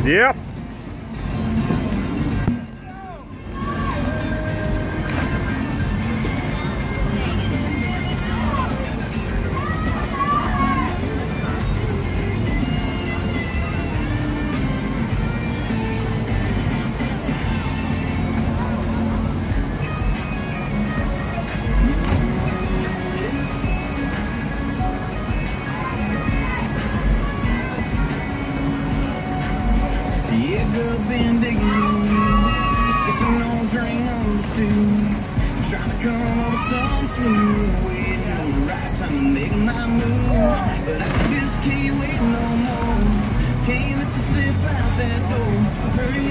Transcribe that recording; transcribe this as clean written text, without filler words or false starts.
Yep. Yeah, girl, been digging you, sipping on drink number two, trying to come up with some smooth, waiting on the right time to make my move, but I just can't wait no more, can't let you slip out that door, hurry